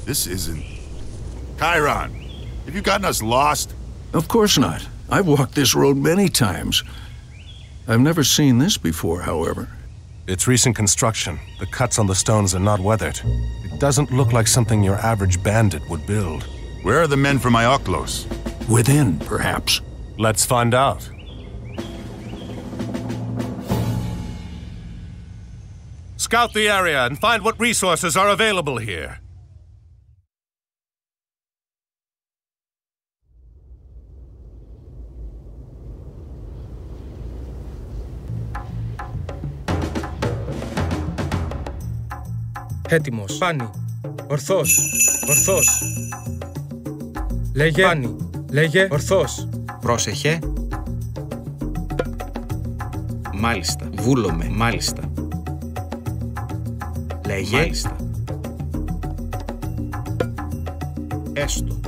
This isn't... Chiron, have you gotten us lost? Of course not. I've walked this road many times. I've never seen this before, however. It's recent construction. The cuts on the stones are not weathered. It doesn't look like something your average bandit would build. Where are the men from Ioklos? Within, perhaps. Let's find out. Scout the area and find what resources are available here. Έτοιμος. Πάνι. Ορθός. Ορθός. Λέγε. Πάνι. Λέγε. Ορθός. Πρόσεχε. Μάλιστα. Βούλομαι. Μάλιστα. Λέγε. Μάλιστα. Έστω.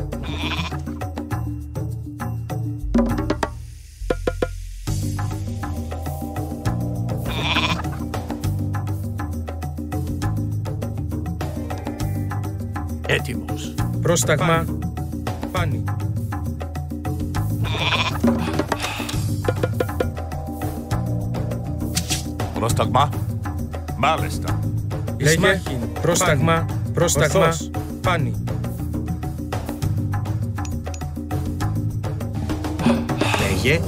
Έτοιμος. Πρόσταγμα. Πάνι. Πρόσταγμα. Μάλιστα. Λέγε. Πρόσταγμα. Πρόσταγμα. Πάνι. Λέγε.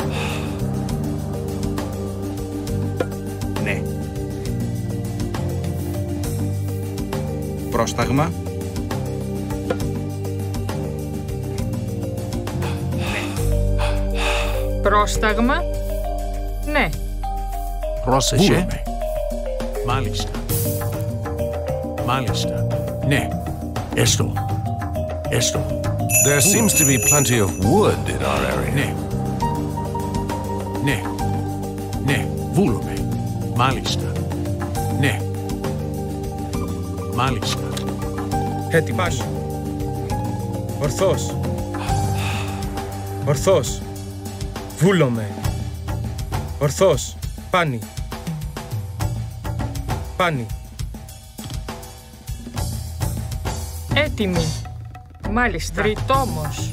Ναι. Πρόσταγμα. Πρόσταγμα. Ναι. Πρόσεχε. Βούλομαι. Μάλιστα. Μάλιστα. Ναι. Έστω. Έστω. There seems to be plenty of wood in our area. Ναι. Ναι. Ναι. Βούλομαι. Μάλιστα. Ναι. Μάλιστα. Έτοιμος. Ορθός. Ορθός. Βούλομαι. Ορθός. Πάνι. Πάνι. Έτοιμη. Μάλιστα. Τριτόμος.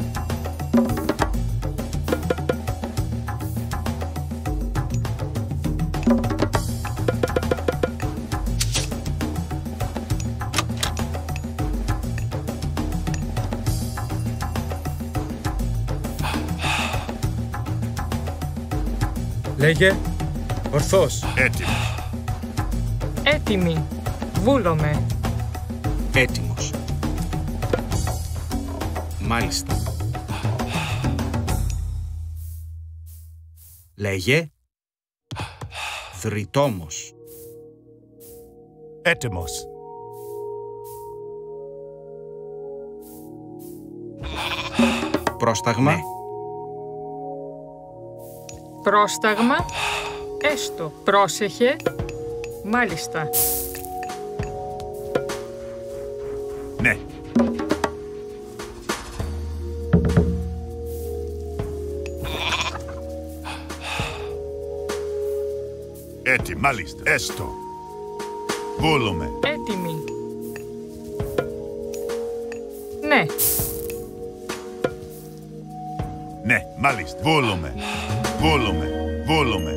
Λέγε. Ορθός. Έτοιμη. Έτοιμη. Βούλομαι. Έτοιμος. Μάλιστα. Λέγε. Θρητόμος. Έτοιμος. Πρόσταγμα. Ναι. Πρόσταγμα. Έστω. Πρόσεχε. Μάλιστα. Ναι. Έτοιμη. Μάλιστα. Έστω. Βούλομαι. Έτοιμη. Ναι. Ναι. Μάλιστα. Βούλομαι. Βούλομαι. Βούλομαι.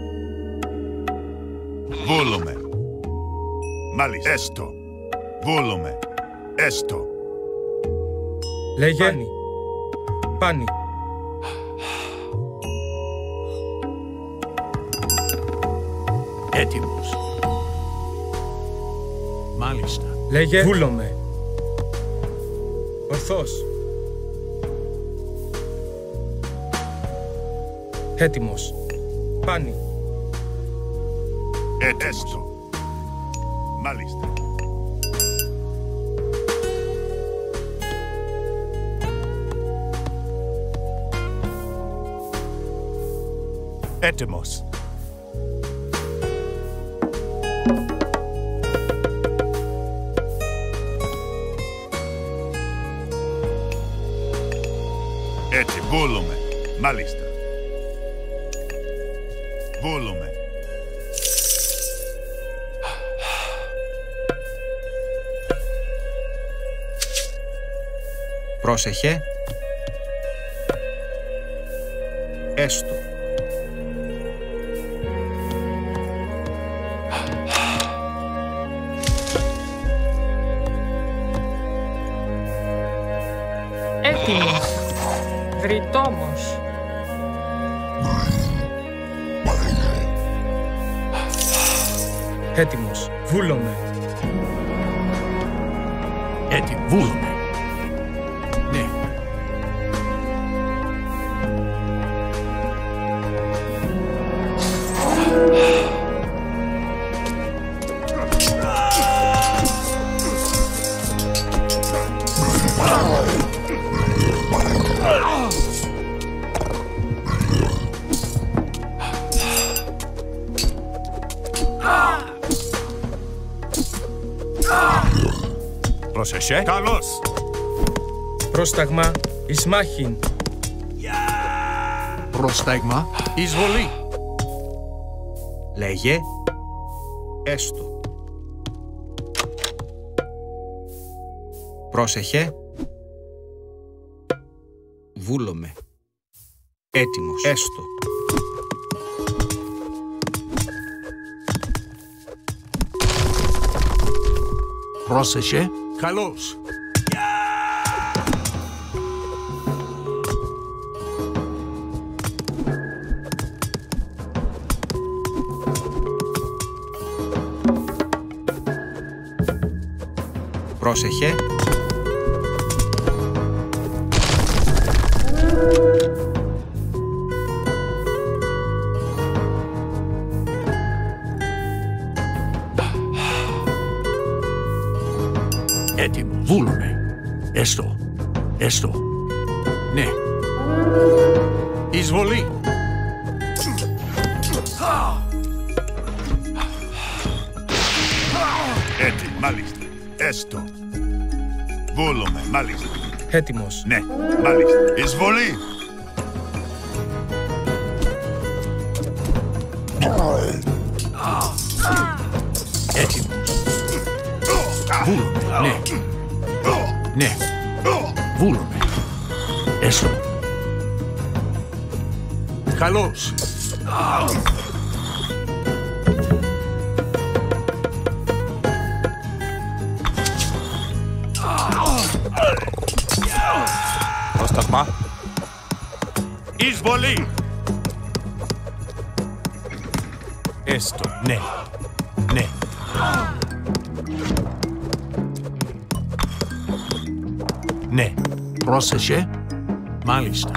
Βούλομαι. Μάλιστα. Έστω. Βούλομαι. Έστω. Λέγε. Πάνι. Πάνι. Έτοιμος. Μάλιστα. Λέγε. Βούλομαι. Ορθός. Έτοιμος. Πάνι. Έστω. Μάλιστα. Έτοιμος. Έτσι, βούλουμε. Μάλιστα. Βούλουμε. Πρόσεχε. Έστω. Έτοιμη. Βρυτόμος. Έτοιμος. Βούλομαι. Έτοιμο. Βούλομαι. Ναι. Πρόσεχε. Καλώς. Πρόσταγμα. Ισμάχιν. Πρόσταγμα. Εισβολή. Λέγε. Έστω. Πρόσεχε. Βούλομαι. Έτοιμος. Έστω. Πρόσεχε. Καλώς. Πρόσεχε. Έτοιμο. Βούλομαι. Έστω. Έστω. Ναι. Εισβολή. Έτοιμο. Μάλιστα. Έστω. Βούλομαι. Μάλιστα. Έτοιμος. Ναι. Μάλιστα. Εισβολή. Έτοιμος. Βούλομαι. Ναι. Ναι. Βούλομαι. Έστω. Καλώς. Πρόσταγμα. Εισβολή. Έστω. Ναι. Ναι. Ναι. Πρόσεχε. Μάλιστα.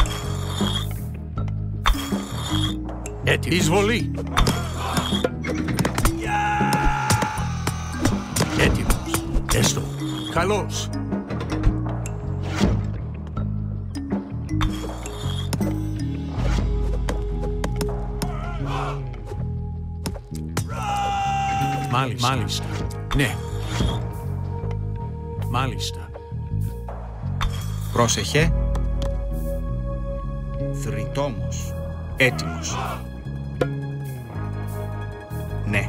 Έτοιμο. Εισβολή. Έτοιμος. Έστω. Καλώς. Μάλιστα. Μάλιστα. Ναι. Μάλιστα. Πρόσεχε. Θρητόμος. Έτοιμος. Ναι.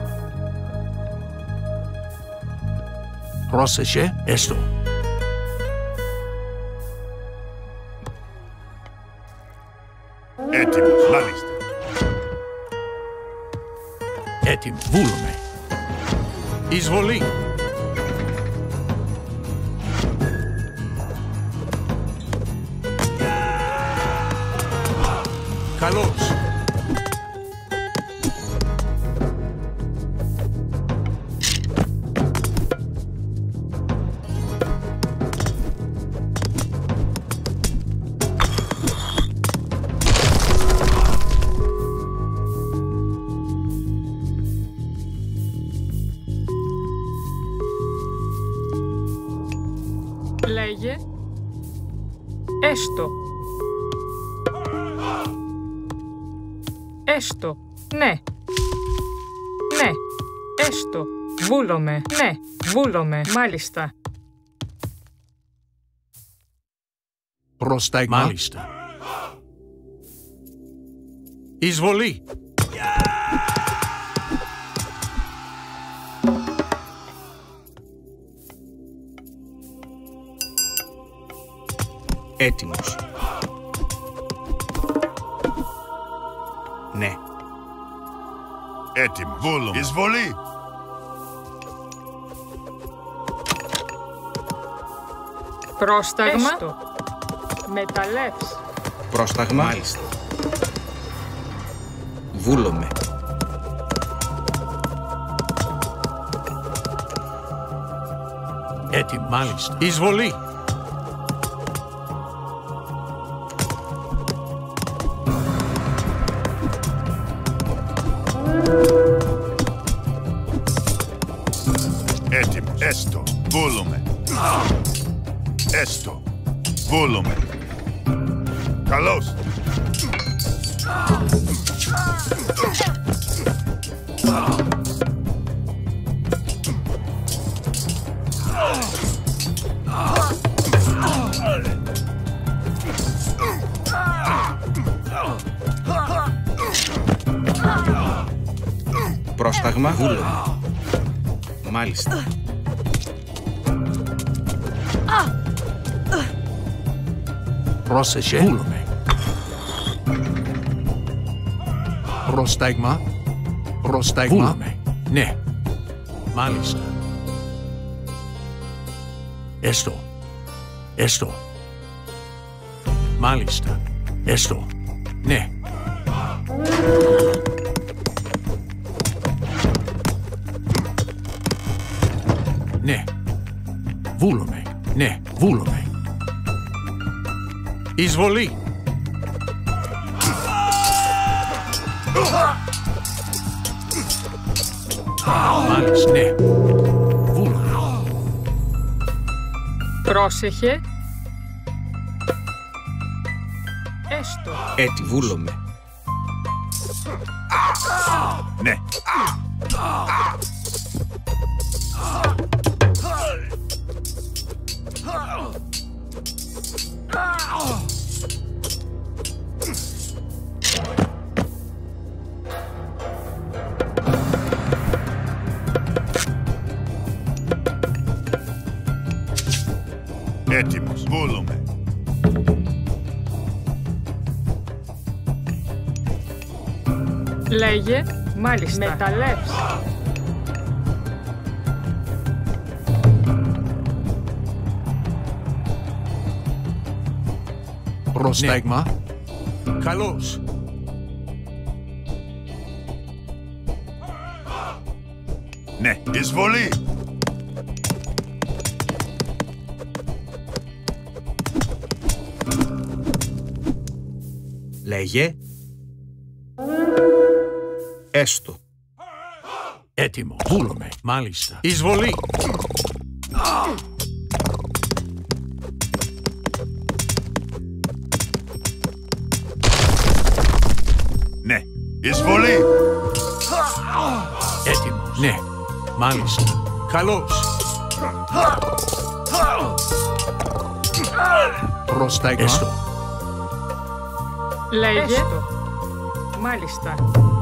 Πρόσεχε. Έστω. Έτοιμος. Μάλιστα. Έτοιμο. Βούλομαι. Εισβολή. Καλώς. Λέγε. Έστω. Έστω. Ναι. Ναι. Έστω. Βούλομαι. Ναι. Βούλομαι. Μάλιστα. Πρόσταγμα. Μάλιστα. Εισβολή. Έτοιμος. Ναι. Έτοιμος. Βούλομαι. Εισβολή. Πρόσταγμα. Έστω. Μεταλλεύς. Πρόσταγμα. Μάλιστα. Βούλομαι. Έτοιμο. Μάλιστα. Εισβολή. Έτοιμος. Έστω. Βούλομαι. Έστω. Βούλομαι. Καλώς. Πρόσταγμα. Βούλομαι. Μάλιστα. Πρόσεχε. Βούλομαι. Πρόσταγμα. Πρόσταγμα. Βούλομαι. Ναι. Μάλιστα. Έστω. Έστω. Μάλιστα. Έστω. Ναι. Ναι. Βούλομαι. Ναι. Βούλομαι. Εισβολή. Μάλιστα. Ναι. Βούλομαι. Πρόσεχε. Έστω. Βούλομαι. Ναι. Έτοιμος. Βούλομαι. Λέγε. Μάλιστα. Μεταλλεύς. Πρόσταγμα. Ναι. Καλώς. Ναι. Εισβολή. Λέγε. Έστω. Έτοιμο. Βούλομαι. Μάλιστα. Εισβολή. Ναι. Εισβολή. Έτοιμο. Ναι. Μάλιστα. Καλώς. Πρόσταγμα. Έστω. Λέγε. Έστω. Μάλιστα.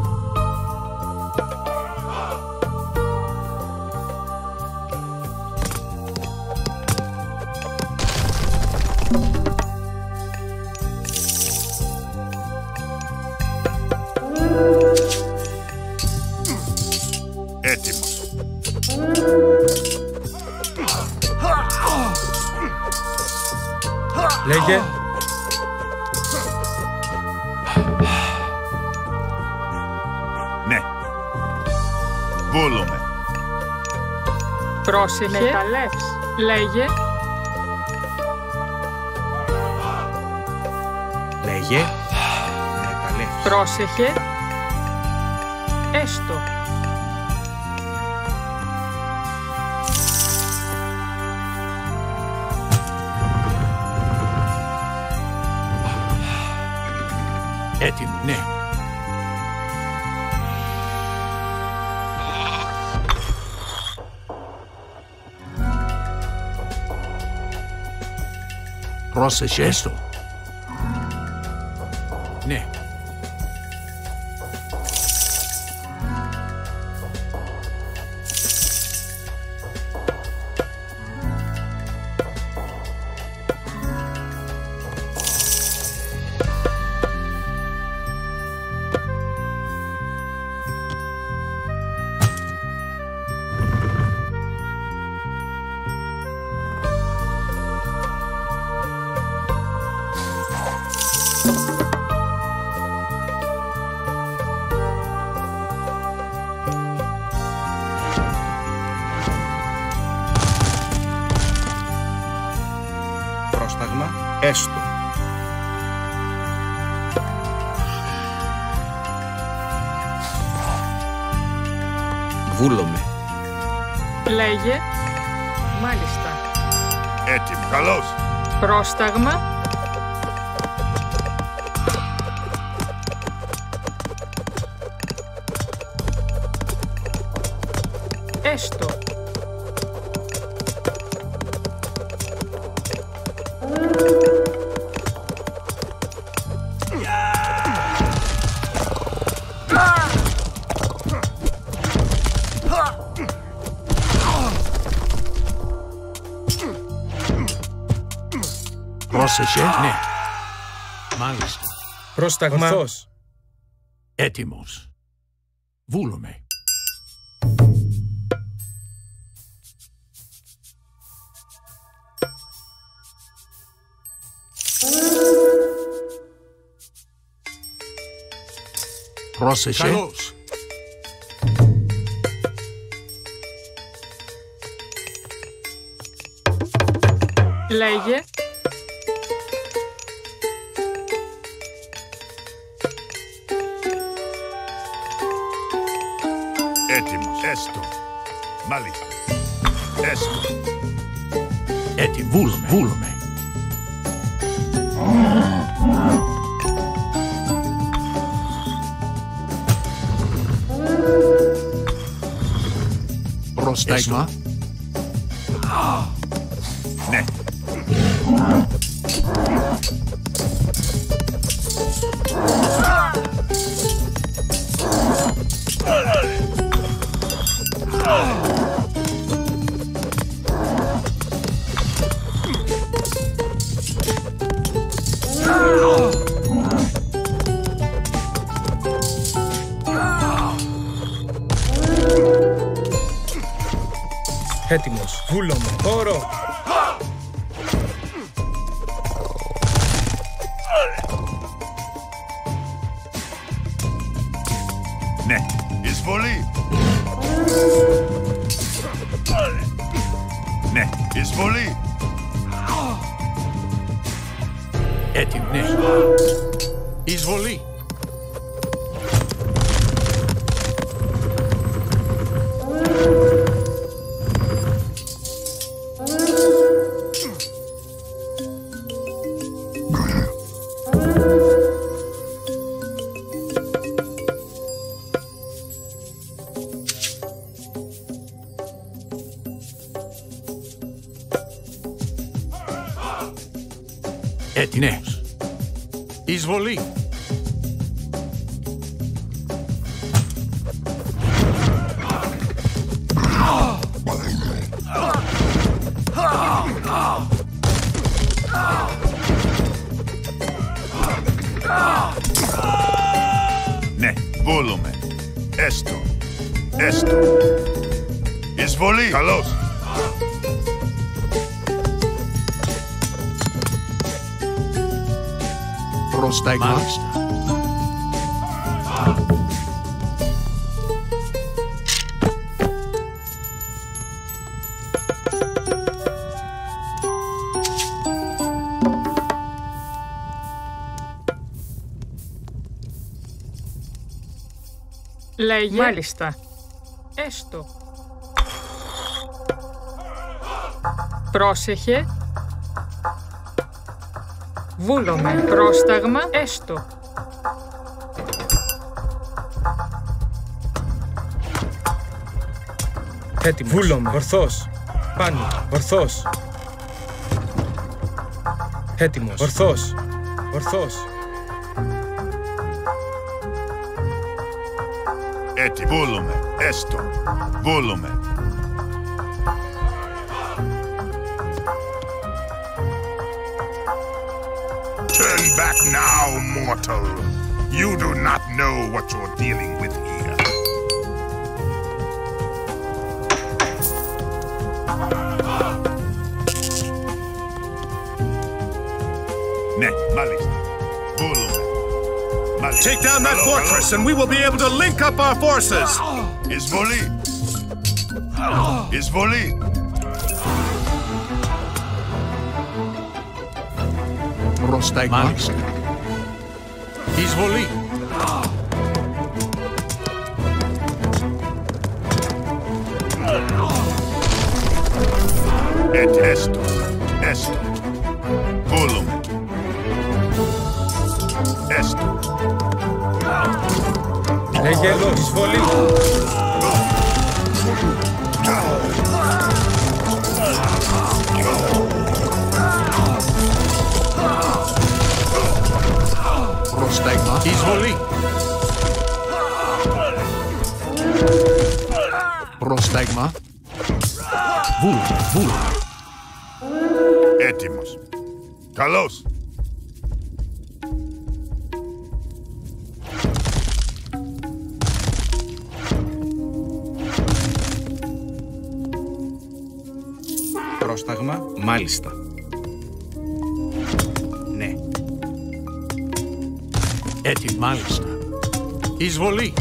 Έτοιμος. Λέγε. Ναι. Βούλομαι. Πρόσεχε. Μεταλλεύς. Λέγε. Λέγε. Μεταλλεύς. Πρόσεχε. Έστω. Έτοιμο. Ναι. Πρόσεχε. Έστω. Ναι. Έστω. Βούλομαι. Λέγε. Μάλιστα. Έτοιμο. Καλώς. Πρόσταγμα. Έστω. Πρόσεχε, ναι. Μάλιστα. Πρόσταγμα. Ορθώς. Έτοιμος. Βούλομαι. Πρόσεχε. Καλώς. Λέγε. Έτοιμος. Έστω. Μάλιστα. Έστω. Έτοιμο. Βούλομαι. Βούλομαι. Πρόσταγμα. Ναι. Έτοιμος. Βούλομαι. Χώρο. Ναι. Εισβολή. Ναι. Εισβολή. Έτοιμο, ναι. Εισβολή. Έτοιμος. Εισβολή. Ναι. Βούλομαι. Έστω. Έστω. Εισβολή. Καλώς. Πρόσταγμα. Μάλιστα. Λέγε. Μάλιστα. Έστω. Πρόσεχε. Βούλομαι. Πρόσταγμα. Έστω. Έτοιμος. Βούλομαι. Ορθώς. Πάνω. Ορθώς. Έτοιμος. Ορθώς. Ορθώς. Έτοιμο. Βούλομαι. Έστω. Βούλομαι. Turn back now, mortal. You do not know what you're dealing with here. Ναι, μάλιστα. Βούλομαι. Μάλιστα. Take down that fortress and we will be able to link up our forces! Εισβολή. Εισβολή. Πρόσταγμα. Μάλιστα. Εισβολή. Έστω. Έστω. Βούλουμε. Έστω. Λέγε εισβολή. Πρόσταγμα. Εισβολή. Πρόσταγμα. Βούλ. Έτοιμος. Καλώς. Πρόσταγμα. Μάλιστα. Ναι. Έτοιμο. Μάλιστα. Εισβολή.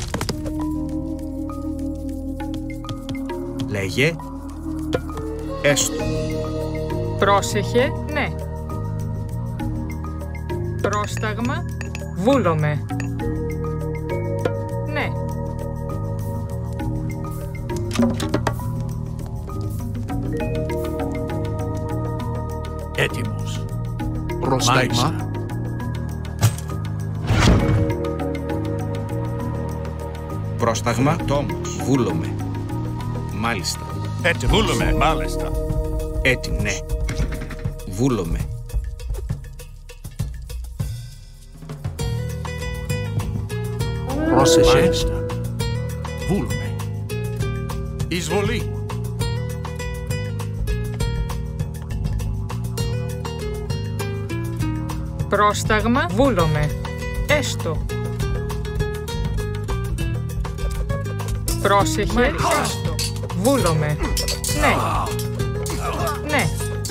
Λέγε. Έστω. Πρόσεχε, ναι. Πρόσταγμα, βούλομαι. Ναι. Έτοιμος. Πρόσταγμα. Πρόσταγμα. Τόμος. Βούλομαι. Μάλιστα. Βούλουμε. Μάλιστα. Έτοιμο. Ναι. Βούλομαι. Πρόσεχε. Μάλιστα. Βούλουμε. Εισβολή. Πρόσταγμα, βούλομαι. Έστω. Πρόσεχε, έστω. Βούλομαι. Ναι. Ναι.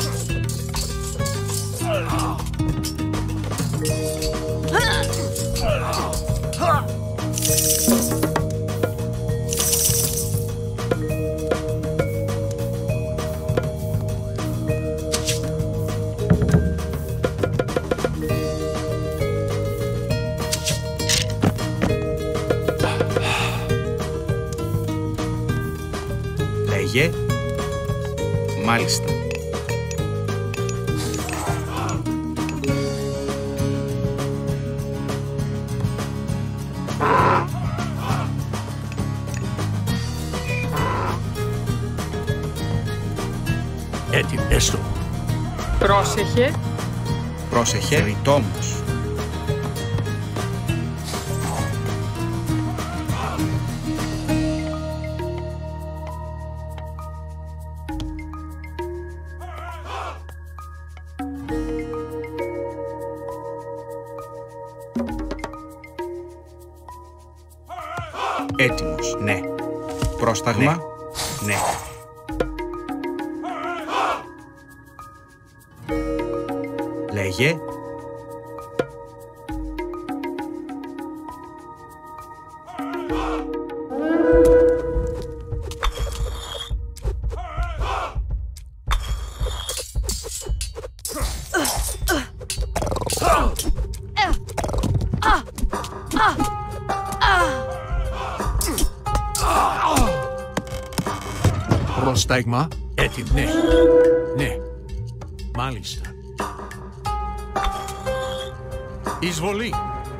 Λέγε. Μάλιστα. Έτοιμο. Έστω. Πρόσεχε, Πρόσεχε. Ρητόμος. Έτοιμος. Ναι. Πρόσταγμα. Ναι. Λέγε. Πρόσταγμα. Έτοιμο. Ναι. Ναι. Μάλιστα. Εισβολή.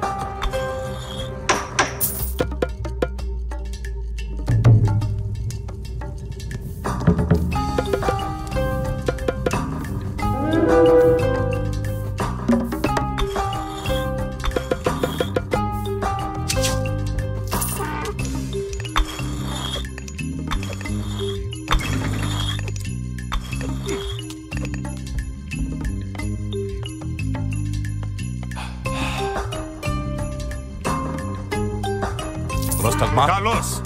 Πρόσταγμα. Καλώς.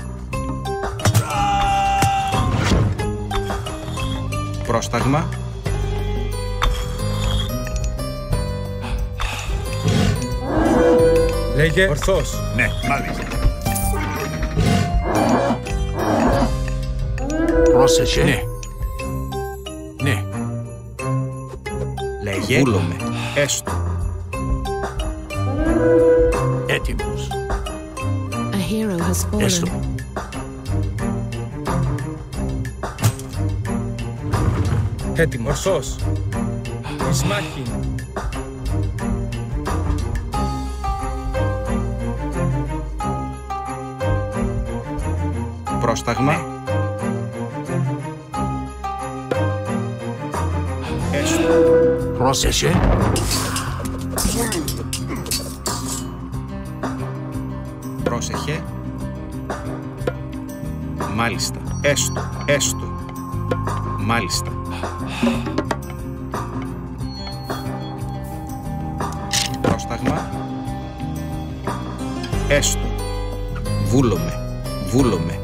Πρόσταγμα. Λέγε ορθώς. Ναι, μάλιστα. Πρόσεχε. Ναι. Ναι. Λέγε. Βούλομαι. Έστω. Έτοιμος. A hero has Έστω. fallen. Έτοιμος. Ορθός. Εις μάχη. Πρόσταγμα. Έστω. Πρόσεχε. Πρόσεχε. Μάλιστα. Έστω. Έστω. Μάλιστα. Πρόσταγμα. Έστω. Βούλομαι. Βούλομαι.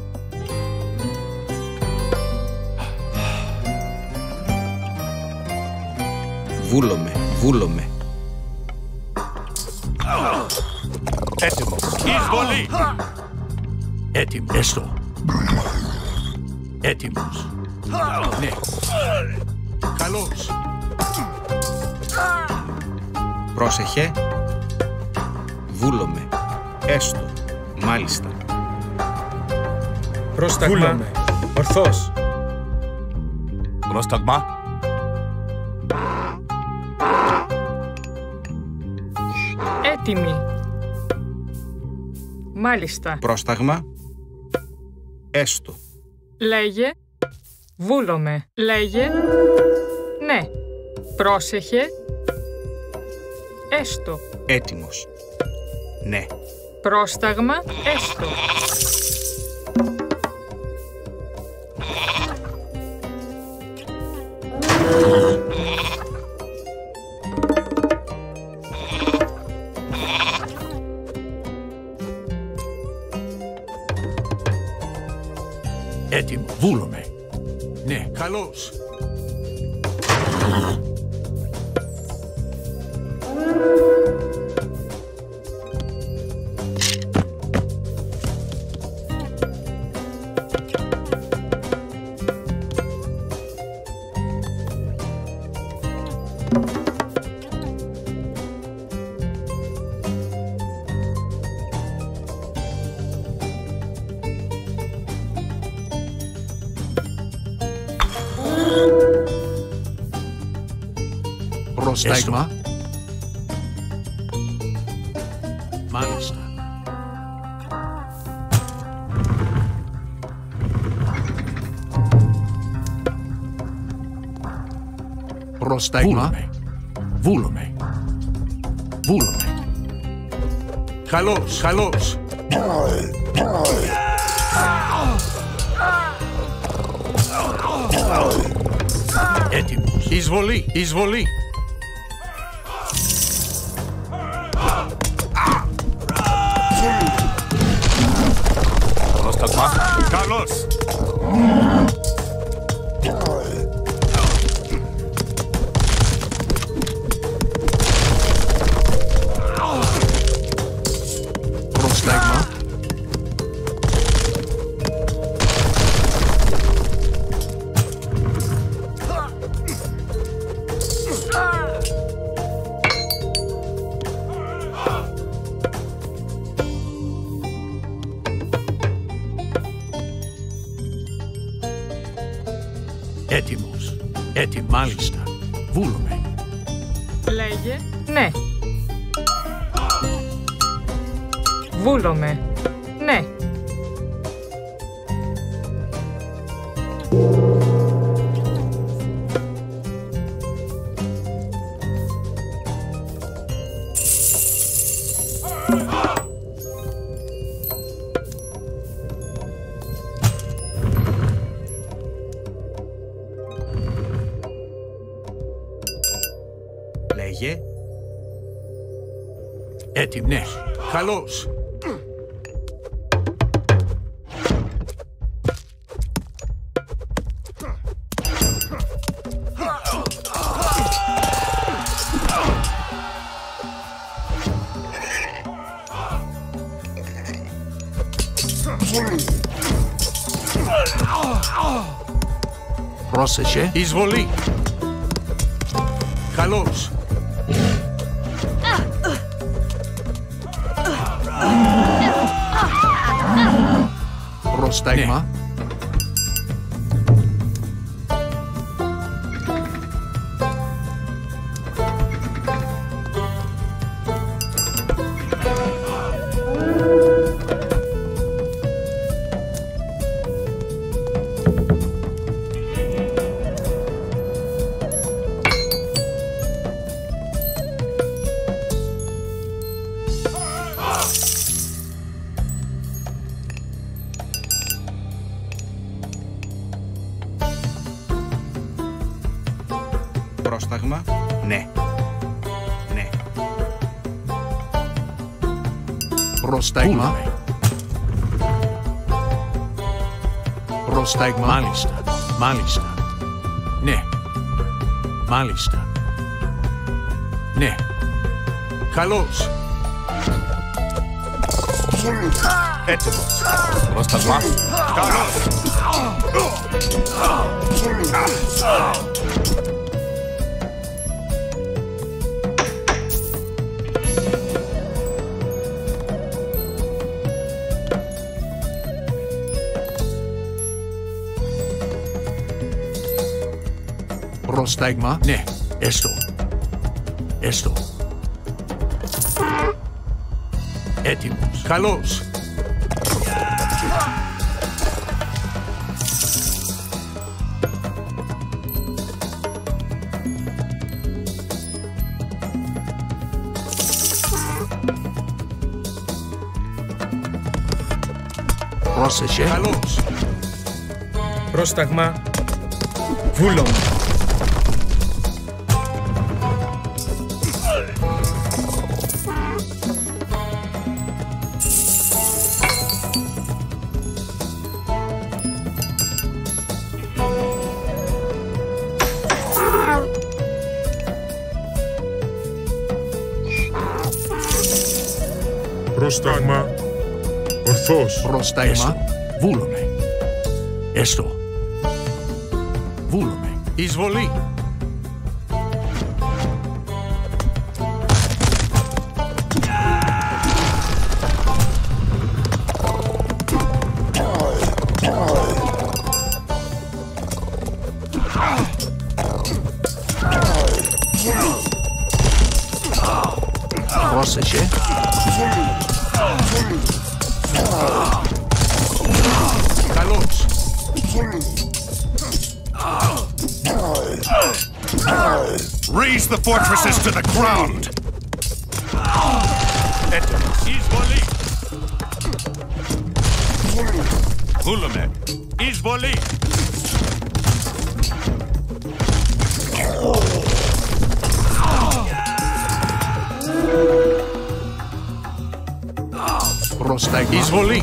Βούλομαι. Βούλομαι. Έτοιμος. Εισβολή! Έτοιμος. Έστω. Έτοιμος. Ναι. Καλώς. Πρόσεχε. Βούλομαι. Έστω. Μάλιστα. Πρόσταγμα. Βούλομαι. Ορθός. Πρόσταγμα. Έτοιμη. Μάλιστα. Πρόσταγμα. Έστω. Λέγε. Βούλομαι. Λέγε. Ναι. Πρόσεχε. Έστω. Έτοιμος. Ναι. Πρόσταγμα. Έστω. Έτοιμο. Βούλομαι. Ναι. Καλώς. Πρόσταγμα. Μάλιστα. Πρόσταγμα. Βούλομαι. Βούλομαι. Καλώς. Καλώς. Έτοιμος. Εισβολή. Εισβολή. Πρόσταγμα. Καλώς. Πρόσταγμα. Έτοιμος. Έτοιμος. Μάλιστα. Βούλομαι. Λέγε. Ναι. Βούλομαι. Ναι. Λέγε. Έτοιμο. Ναι. Καλώς. Πρόσεχε. Εισβολή. Καλώς. Πρόσταγμα. Πρόσταγμα. Ναι. Ναι. Πρόσταγμα. Πρόσταγμα. Μάλιστα. Μάλιστα. Ναι. Μάλιστα. Ναι. Καλώς. Έτοιμος. Πρόσταγμα. Καλώς. Πρόσταγμα. Ναι. Έστω. Έστω. Έτοιμος. Καλώς. Πρόσεχε. Καλώς. Πρόσταγμα. Βούλωμα. Πρόσταγμα. Ορθώς. Πρόσταγμα. Βούλομαι. Έστω. Βούλομαι. Εισβολή. Πρόσεχε. Καλώς. Raise the fortresses to the ground! Έτοιμος. Εισβολή! Βούλουμε! Εισβολή! Πρόσταγμα. Εισβολή.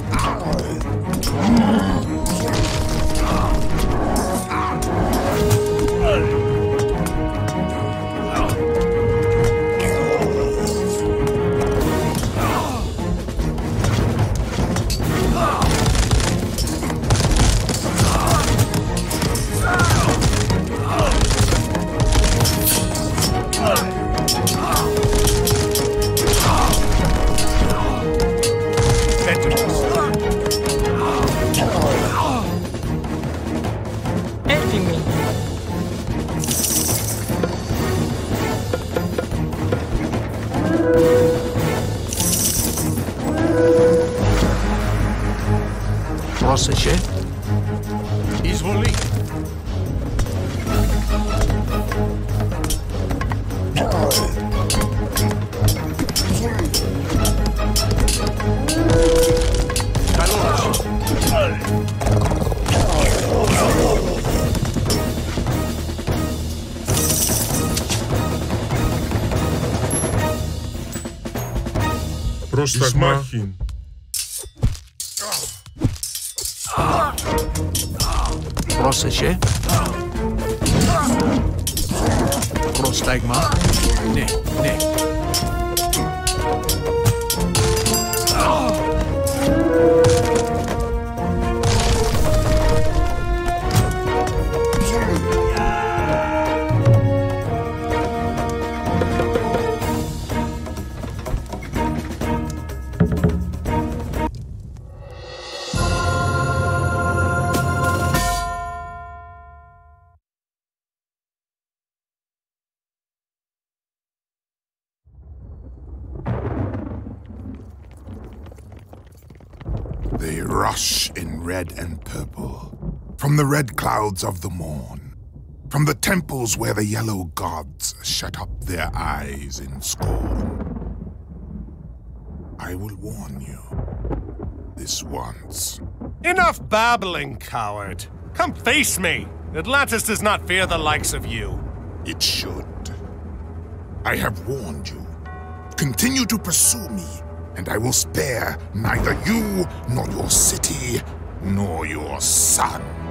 Έτοιμοι. Πρόσεχε. Εισβολή. Καλώς. Πρόσταγμα. Πρόσεχε. Πρόσταγμα. Ναι, ναι. They rush in red and purple, from the red clouds of the morn, from the temples where the yellow gods shut up their eyes in scorn. I will warn you, this once. Enough babbling, coward. Come face me. Atlantis does not fear the likes of you. It should. I have warned you. Continue to pursue me, and I will spare neither you, nor your city, nor your son.